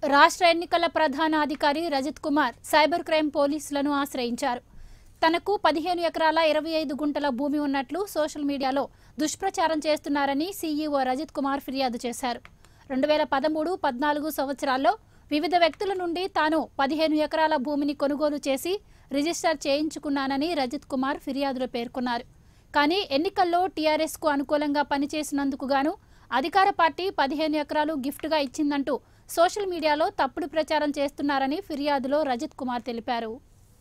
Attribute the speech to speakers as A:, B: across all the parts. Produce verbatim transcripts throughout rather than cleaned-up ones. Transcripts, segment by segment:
A: రాష్ట్ర ఎన్నికల ప్రధాన అధికారి రజత్ కుమార్ సైబర్ క్రైమ్ పోలీసులను ఆశ్రయించారు. తనకు పదిహేను ఎకరాల ఇరవై ఐదు గుంటల భూమి ఉన్నట్లు సోషల్ మీడియాలో దుష్ప్రచారం చేస్తున్నారని సీఈఓ రజత్ కుమార్ ఫిర్యాదు చేశారు. రెండు వేల పదమూడు పద్నాలుగు సంవత్సరాల్లో వివిధ వ్యక్తుల నుండి తాను పదిహేను ఎకరాల భూమిని కొనుగోలు చేసి రిజిస్టర్ చేయించుకున్నానని రజత్ కుమార్ ఫిర్యాదులో పేర్కొన్నారు. కానీ ఎన్నికల్లో టీఆర్ఎస్కు అనుకూలంగా పనిచేసినందుకు గాను అధికార పార్టీ పదిహేను ఎకరాలు గిఫ్ట్గా ఇచ్చిందంటూ సోషల్ మీడియాలో తప్పుడు ప్రచారం చేస్తున్నారని ఫిర్యాదులో రజత్ కుమార్ తెలిపారు.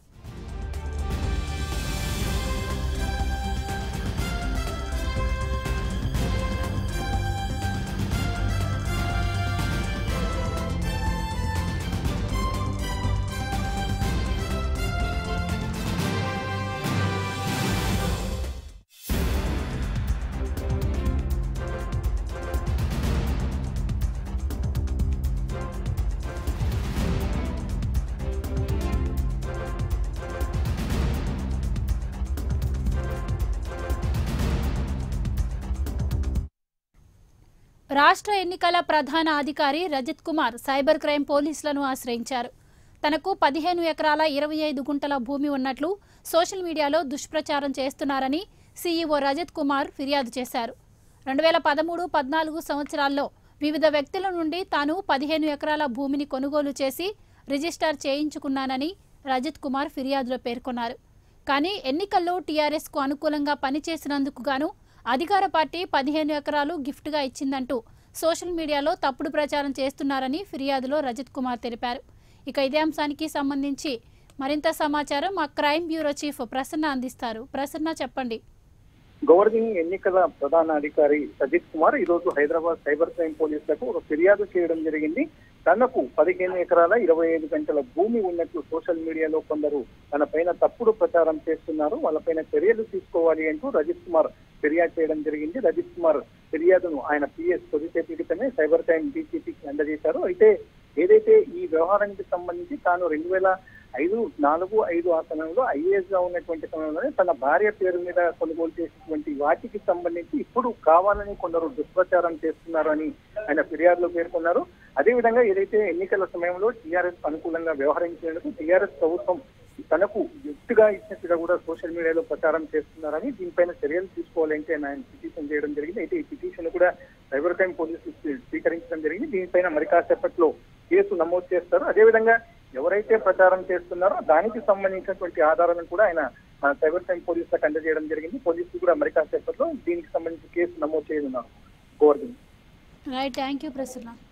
A: రాష్ట్ర ఎన్నికల ప్రధాన అధికారి రజత్ కుమార్ సైబర్ క్రైమ్ పోలీసులను ఆశ్రయించారు. తనకు పదిహేను ఎకరాల ఇరవై ఐదు గుంటల భూమి ఉన్నట్లు సోషల్ మీడియాలో దుష్ప్రచారం చేస్తున్నారని సీఈఓ రజత్ కుమార్ ఫిర్యాదు చేశారు. రెండు వేల పదమూడు పద్నాలుగు సంవత్సరాల్లో వివిధ వ్యక్తుల నుండి తాను పదిహేను ఎకరాల భూమిని కొనుగోలు చేసి రిజిస్టర్ చేయించుకున్నానని రజత్ కుమార్ ఫిర్యాదులో పేర్కొన్నారు. కానీ ఎన్నికల్లో టీఆర్ఎస్కు అనుకూలంగా పనిచేసినందుకు గాను అధికార పార్టీ పదిహేను ఎకరాలు గిఫ్ట్గా ఇచ్చిందంటూ సోషల్ మీడియాలో తప్పుడు ప్రచారం చేస్తున్నారని ఫిర్యాదులో రజత్ కుమార్ తెలిపారు. ఇక ఇదే అంశానికి సంబంధించి మరింత సమాచారం మా క్రైమ్ బ్యూరో చీఫ్ ప్రసన్న అందిస్తారు. ప్రసన్న, చెప్పండి.
B: గవర్నింగ్ ఎన్నికల ప్రధాన అధికారి రజత్ కుమార్ ఈ రోజు హైదరాబాద్ సైబర్ క్రైమ్ పోలీసులకు ఒక ఫిర్యాదు చేయడం జరిగింది. తనకు పదిహేను ఎకరాల ఇరవై ఐదు గంటల భూమి ఉన్నట్లు సోషల్ మీడియాలో కొందరు తన పైన తప్పుడు ప్రచారం చేస్తున్నారు, వాళ్ళపైన చర్యలు తీసుకోవాలి అంటూ రజత్ కుమార్ ఫిర్యాదు చేయడం జరిగింది. రజత్ కుమార్ ఫిర్యాదును ఆయన పిఎస్ కొద్దిసేపటితోనే సైబర్ క్రైమ్ డీసీపీకి అందజేశారు. అయితే ఏదైతే ఈ వ్యవహారానికి సంబంధించి తాను రెండు వేల ఐదు నాలుగు ఐదు ఆ సమయంలో ఐఏఎస్ గా ఉన్నటువంటి సమయంలోనే తన భార్య పేరు మీద కొనుగోలు చేసినటువంటి వాటికి సంబంధించి ఇప్పుడు కావాలని కొందరు దుష్ప్రచారం చేస్తున్నారు అని ఆయన ఫిర్యాదులో పేర్కొన్నారు. అదేవిధంగా ఏదైతే ఎన్నికల సమయంలో టీఆర్ఎస్ అనుకూలంగా వ్యవహరించేందుకు టీఆర్ఎస్ ప్రభుత్వం తనకు గిఫ్ట్ గా ఇచ్చినట్టుగా కూడా సోషల్ మీడియాలో ప్రచారం చేస్తున్నారని దీనిపైన చర్యలు తీసుకోవాలంటే ఆయన పిటిషన్ చేయడం జరిగింది. అయితే ఈ పిటిషన్ కూడా సైబర్ క్రైమ్ పోలీసులు స్వీకరించడం జరిగింది. దీనిపైన మరి కాసేపట్లో కేసు నమోదు చేస్తారు. అదేవిధంగా ఎవరైతే ప్రచారం చేస్తున్నారో దానికి సంబంధించినటువంటి ఆధారాలను కూడా ఆయన సైబర్ క్రైమ్ పోలీసులకు అందజేయడం జరిగింది. పోలీసులు కూడా మరి కాసేపట్లో దీనికి సంబంధించి కేసు నమోదు చేయనున్నారు. Govardhan.
A: Right, thank you Prasanna.